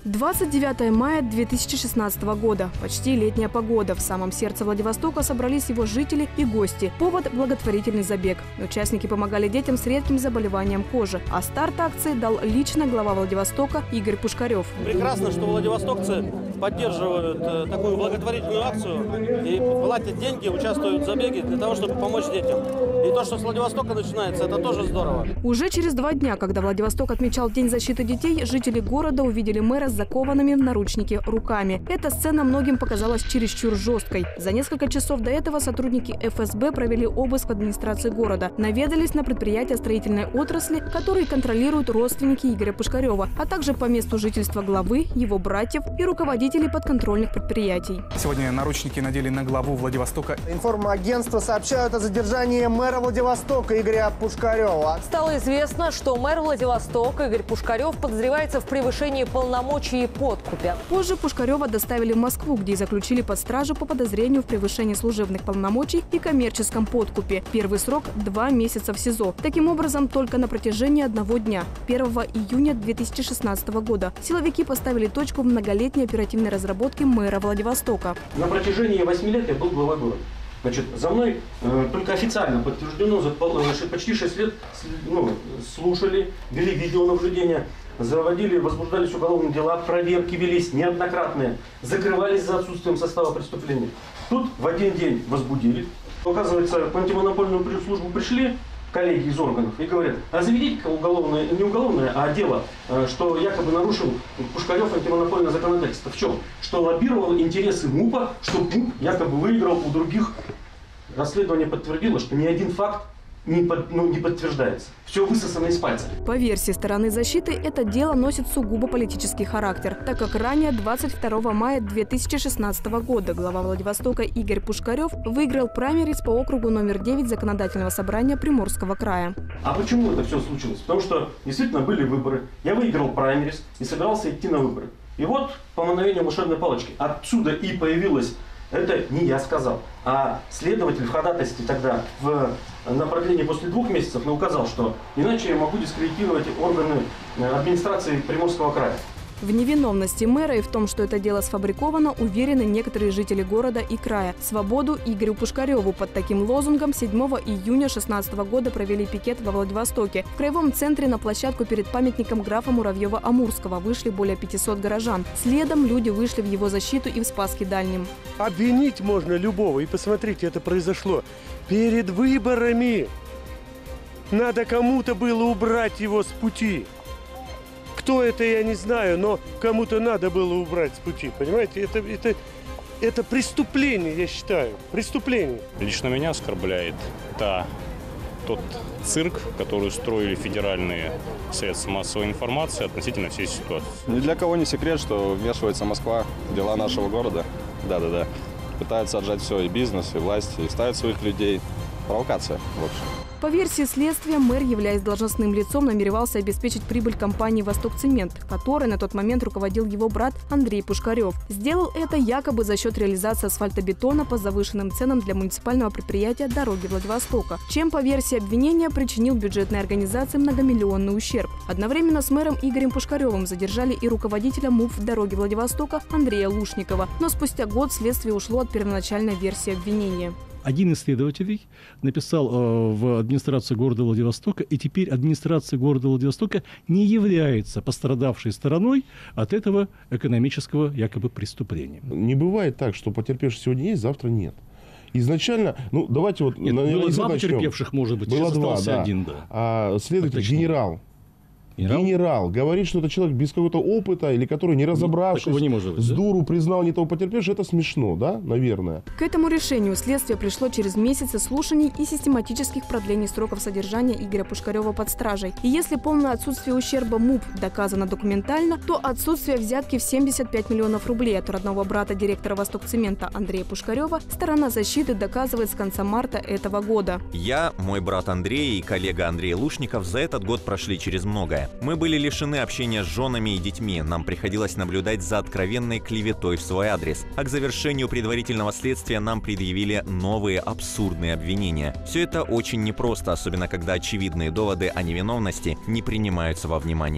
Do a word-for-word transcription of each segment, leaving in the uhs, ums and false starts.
двадцать девятое мая две тысячи шестнадцатого года. Почти летняя погода. В самом сердце Владивостока собрались его жители и гости. Повод – благотворительный забег. Участники помогали детям с редким заболеванием кожи. А старт акции дал лично глава Владивостока Игорь Пушкарев. Прекрасно, что владивостокцы поддерживают такую благотворительную акцию и платят деньги, участвуют в забеге для того, чтобы помочь детям. И то, что с Владивостока начинается, это тоже здорово. Уже через два дня, когда Владивосток отмечал День защиты детей, жители города увидели мэра с закованными в наручники руками. Эта сцена многим показалась чересчур жесткой. За несколько часов до этого сотрудники эф эс бэ провели обыск в администрации города, наведались на предприятия строительной отрасли, которые контролируют родственники Игоря Пушкарева, а также по месту жительства главы, его братьев и руководителей подконтрольных предприятий. Сегодня наручники надели на главу Владивостока. Информагентства сообщают о задержании мэра Владивостока Игоря Пушкарева. Стало известно, что мэр Владивостока Игорь Пушкарев подозревается в превышении полномочий и подкупе. Позже Пушкарева доставили в Москву, где заключили под стражу по подозрению в превышении служебных полномочий и коммерческом подкупе. Первый срок – два месяца в СИЗО. Таким образом, только на протяжении одного дня, первого июня две тысячи шестнадцатого года, силовики поставили точку в многолетней оперативной разработке мэра Владивостока. На протяжении восьми лет я был главой города. Значит, за мной э, только официально подтверждено, за почти шесть лет ну, слушали, вели видеонаблюдение, заводили, возбуждались уголовные дела, проверки велись неоднократные, закрывались за отсутствием состава преступления. Тут в один день возбудили. Оказывается, в антимонопольную службу пришли коллеги из органов и говорят, а заведите уголовное, не уголовное, а дело, что якобы нарушил Пушкарев антимонопольное законодательство. В чем? Что лоббировал интересы МУПа, что МУП якобы выиграл у других. Расследование подтвердило, что ни один факт не, под, ну, не подтверждается. Все высосано из пальца. По версии стороны защиты, это дело носит сугубо политический характер, так как ранее, двадцать второго мая две тысячи шестнадцатого года, глава Владивостока Игорь Пушкарев выиграл праймериз по округу номер девять Законодательного собрания Приморского края. А почему это все случилось? Потому что действительно были выборы, я выиграл праймериз и собирался идти на выборы. И вот по мановению волшебной палочки отсюда и появилось. Это не я сказал, а следователь в ходатайстве тогда в, на продление после двух месяцев указал, что иначе я могу дискредитировать органы администрации Приморского края. В невиновности мэра и в том, что это дело сфабриковано, уверены некоторые жители города и края. Свободу Игорю Пушкареву. Под таким лозунгом седьмого июня две тысячи шестнадцатого года провели пикет во Владивостоке. В краевом центре на площадку перед памятником графа Муравьева-Амурского вышли более пятисот горожан. Следом люди вышли в его защиту и в Спасский Дальнем. Обвинить можно любого. И посмотрите, это произошло перед выборами. Надо кому-то было убрать его с пути. Кто это, я не знаю, но кому-то надо было убрать с пути, понимаете? Это, это, это преступление, я считаю, преступление. Лично меня оскорбляет та, тот цирк, который устроили федеральные средства массовой информации относительно всей ситуации. Ни для кого не секрет, что вмешивается Москва в дела нашего города. Да-да-да. Пытаются отжать все, и бизнес, и власть, и ставят своих людей. Провокация, в общем. По версии следствия, мэр, являясь должностным лицом, намеревался обеспечить прибыль компании «Востокцемент», которой на тот момент руководил его брат Андрей Пушкарев. Сделал это якобы за счет реализации асфальтобетона по завышенным ценам для муниципального предприятия «Дороги Владивостока», чем, по версии обвинения, причинил бюджетной организации многомиллионный ущерб. Одновременно с мэром Игорем Пушкаревым задержали и руководителя МУП «Дороги Владивостока» Андрея Лушникова. Но спустя год следствие ушло от первоначальной версии обвинения. Один из следователей написал э, в администрацию города Владивостока, и теперь администрация города Владивостока не является пострадавшей стороной от этого экономического якобы преступления. Не бывает так, что потерпевший сегодня есть, завтра нет. Изначально, ну давайте вот... Нет, наверное, было два начнем. потерпевших, может быть, было сейчас два, остался да. один, да. А следователь, Отлично. генерал. Генерал? Генерал говорит, что это человек без какого-то опыта или который, не разобравшись, не может быть, с да? дуру признал не того потерпевшего. Это смешно, да, наверное? К этому решению следствие пришло через месяцы слушаний и систематических продлений сроков содержания Игоря Пушкарева под стражей. И если полное отсутствие ущерба МУП доказано документально, то отсутствие взятки в семьдесят пять миллионов рублей от родного брата директора «Востокцемента» Андрея Пушкарева сторона защиты доказывает с конца марта этого года. Я, мой брат Андрей и коллега Андрей Лушников за этот год прошли через многое. Мы были лишены общения с женами и детьми, нам приходилось наблюдать за откровенной клеветой в свой адрес. А к завершению предварительного следствия нам предъявили новые абсурдные обвинения. Все это очень непросто, особенно когда очевидные доводы о невиновности не принимаются во внимание.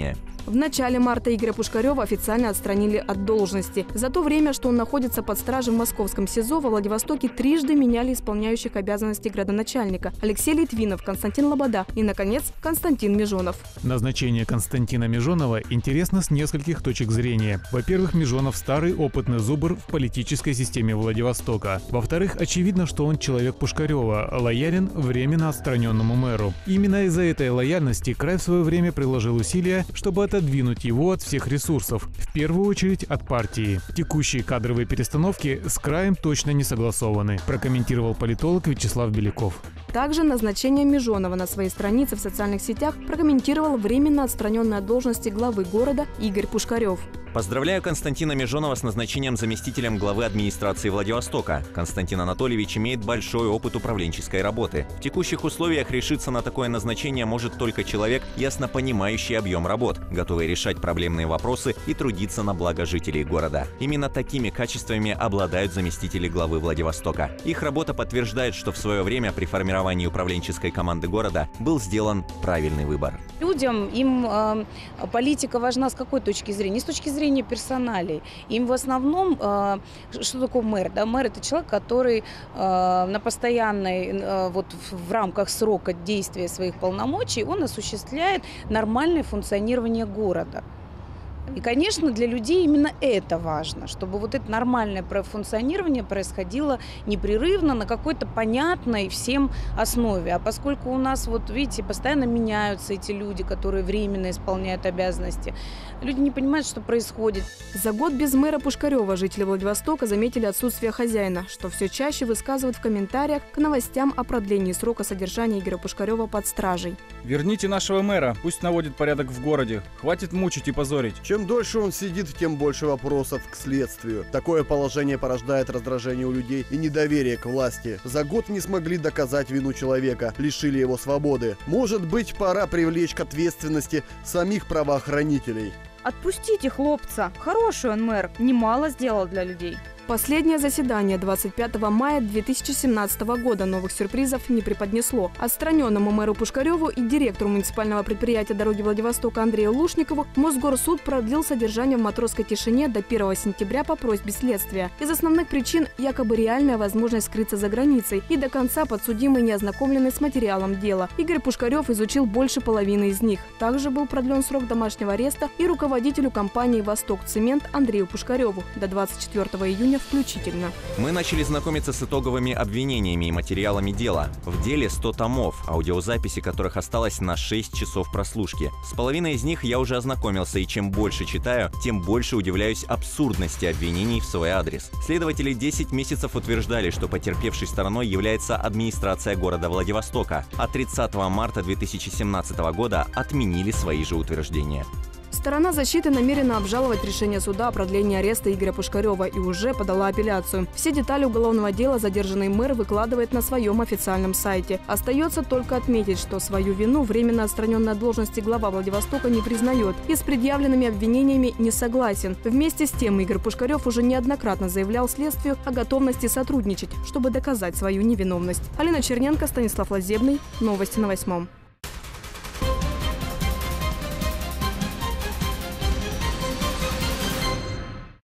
В начале марта Игоря Пушкарева официально отстранили от должности. За то время, что он находится под стражей в московском СИЗО, во Владивостоке трижды меняли исполняющих обязанности градоначальника: Алексей Литвинов, Константин Лобода и, наконец, Константин Межонов. Назначение Константина Межонова интересно с нескольких точек зрения. Во-первых, Межонов – старый опытный зубр в политической системе Владивостока. Во-вторых, очевидно, что он человек Пушкарева, лоялен временно отстраненному мэру. Именно из-за этой лояльности край в свое время приложил усилия, чтобы отодвинуть его от всех ресурсов, в первую очередь от партии. Текущие кадровые перестановки с краем точно не согласованы, прокомментировал политолог Вячеслав Беляков. Также назначение Межонова на своей странице в социальных сетях прокомментировал временно отстраненный от должности главы города Игорь Пушкарев. Поздравляю Константина Межонова с назначением заместителем главы администрации Владивостока. Константин Анатольевич имеет большой опыт управленческой работы. В текущих условиях решиться на такое назначение может только человек, ясно понимающий объем работ, готовый решать проблемные вопросы и трудиться на благо жителей города. Именно такими качествами обладают заместители главы Владивостока. Их работа подтверждает, что в свое время при формировании управленческой команды города был сделан правильный выбор. Людям, им э, политика важна с какой точки зрения? Не с точки зрения персоналей. Им в основном, э, что такое мэр? Да, мэр – это человек, который э, на постоянной, э, вот в, в рамках срока действия своих полномочий, он осуществляет нормальное функционирование города. И, конечно, для людей именно это важно, чтобы вот это нормальное функционирование происходило непрерывно на какой-то понятной всем основе. А поскольку у нас, вот видите, постоянно меняются эти люди, которые временно исполняют обязанности, люди не понимают, что происходит. За год без мэра Пушкарева жители Владивостока заметили отсутствие хозяина, что все чаще высказывают в комментариях к новостям о продлении срока содержания Игоря Пушкарева под стражей. Верните нашего мэра, пусть наводит порядок в городе. Хватит мучить и позорить. Чем дольше он сидит, тем больше вопросов к следствию. Такое положение порождает раздражение у людей и недоверие к власти. За год не смогли доказать вину человека, лишили его свободы. Может быть, пора привлечь к ответственности самих правоохранителей. Отпустите хлопца. Хороший он мэр. Немало сделал для людей. Последнее заседание двадцать пятого мая две тысячи семнадцатого года новых сюрпризов не преподнесло. Отстраненному мэру Пушкареву и директору муниципального предприятия «Дороги Владивостока» Андрею Лушникову Мосгорсуд продлил содержание в матросской тишине до первого сентября по просьбе следствия. Из основных причин якобы реальная возможность скрыться за границей, и до конца подсудимый не ознакомленный с материалом дела. Игорь Пушкарев изучил больше половины из них. Также был продлен срок домашнего ареста и руководителю компании «Восток-Цемент» Андрею Пушкареву до двадцать четвёртого июня включительно. Мы начали знакомиться с итоговыми обвинениями и материалами дела. В деле сто томов, аудиозаписи которых осталось на шесть часов прослушки. С половиной из них я уже ознакомился, и чем больше читаю, тем больше удивляюсь абсурдности обвинений в свой адрес. Следователи десять месяцев утверждали, что потерпевшей стороной является администрация города Владивостока, а тридцатого марта две тысячи семнадцатого года отменили свои же утверждения. Сторона защиты намерена обжаловать решение суда о продлении ареста Игоря Пушкарева и уже подала апелляцию. Все детали уголовного дела задержанный мэр выкладывает на своем официальном сайте. Остается только отметить, что свою вину временно отстраненный от должности глава Владивостока не признает и с предъявленными обвинениями не согласен. Вместе с тем Игорь Пушкарев уже неоднократно заявлял следствию о готовности сотрудничать, чтобы доказать свою невиновность. Алина Черненко, Станислав Лазебный. Новости на восьмом.